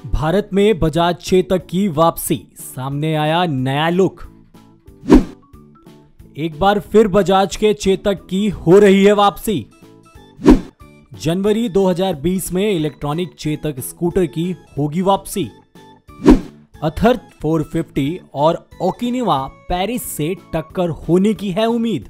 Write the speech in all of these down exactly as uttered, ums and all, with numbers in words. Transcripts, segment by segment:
भारत में बजाज चेतक की वापसी, सामने आया नया लुक। एक बार फिर बजाज के चेतक की हो रही है वापसी। जनवरी दो हज़ार बीस में इलेक्ट्रॉनिक चेतक स्कूटर की होगी वापसी। अथर चार सौ पचास और ओकिनावा पेरिस से टक्कर होने की है उम्मीद।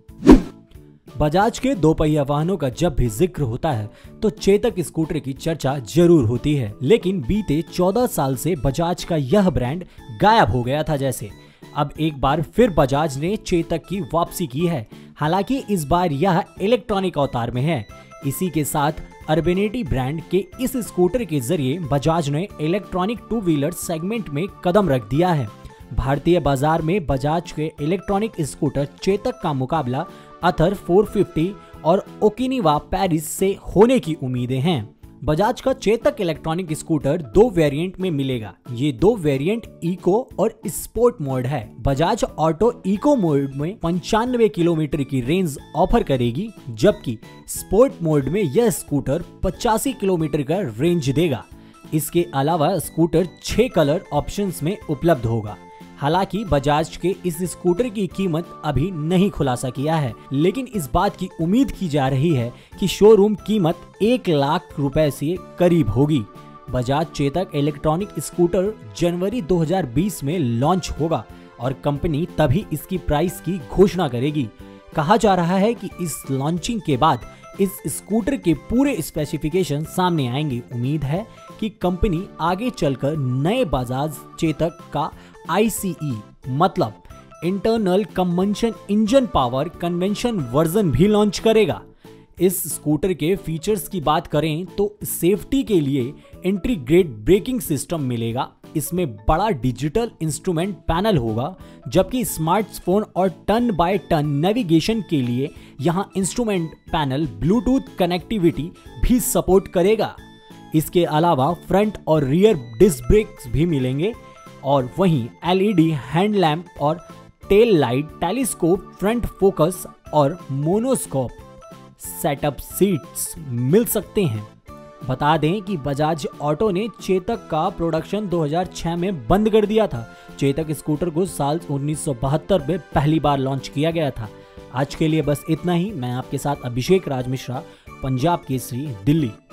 बजाज के दो पहिया वाहनों का जब भी जिक्र होता है तो चेतक स्कूटर की चर्चा जरूर होती है, लेकिन बीते चौदह साल से बजाज का यह ब्रांड गायब हो गया था। जैसे अब एक बार फिर बजाज ने चेतक की वापसी की है, हालांकि इस बार यह इलेक्ट्रॉनिक अवतार में है। इसी के साथ अर्बेनिटी ब्रांड के इस स्कूटर के जरिए बजाज ने इलेक्ट्रॉनिक टू व्हीलर सेगमेंट में कदम रख दिया है। भारतीय बाजार में बजाज के इलेक्ट्रॉनिक स्कूटर चेतक का मुकाबला अथर चार सौ पचास और ओकिनावा पेरिस से होने की उम्मीदें हैं। बजाज का चेतक इलेक्ट्रॉनिक स्कूटर दो वेरिएंट में मिलेगा। ये दो वेरिएंट इको और स्पोर्ट मोड है। बजाज ऑटो इको मोड में पंचानवे किलोमीटर की रेंज ऑफर करेगी, जबकि स्पोर्ट मोड में यह स्कूटर पचासी किलोमीटर का रेंज देगा। इसके अलावा स्कूटर छह कलर ऑप्शंस में उपलब्ध होगा। हालांकि बजाज के इस स्कूटर की कीमत अभी नहीं खुलासा किया है, लेकिन इस बात की उम्मीद की जा रही है कि शोरूम कीमत एक लाख रुपए से करीब होगी। बजाज चेतक इलेक्ट्रॉनिक स्कूटर जनवरी दो हज़ार बीस में लॉन्च होगा और कंपनी तभी इसकी प्राइस की घोषणा करेगी। कहा जा रहा है कि इस लॉन्चिंग के बाद इस स्कूटर के पूरे स्पेसिफिकेशन सामने आएंगे। उम्मीद है कि कंपनी आगे चलकर नए बजाज चेतक का आई सी ई मतलब internal combustion engine power convention version भी लॉन्च करेगा। इस स्कूटर के फीचर्स की बात करें तो सेफ्टी के लिए इंटीग्रेटेड ब्रेकिंग सिस्टम मिलेगा। इसमें बड़ा डिजिटल इंस्ट्रूमेंट पैनल होगा, जबकि स्मार्टफोन और टर्न बाय टर्न नेविगेशन के लिए यहां इंस्ट्रूमेंट पैनल ब्लूटूथ कनेक्टिविटी भी सपोर्ट करेगा। इसके अलावा फ्रंट और रियर डिस्क ब्रेक्स भी मिलेंगे और वहीं एल ई डी हैंडलैम्प और tail light, telescope, front focus और मोनोस्कोप सेटअप सीट्स मिल सकते हैं। बता दें कि बजाज ऑटो ने चेतक का प्रोडक्शन दो हज़ार छह में बंद कर दिया था। चेतक स्कूटर को साल उन्नीस सौ बहत्तर में पहली बार लॉन्च किया गया था। आज के लिए बस इतना ही। मैं आपके साथ अभिषेक राज मिश्रा, पंजाब केसरी, दिल्ली।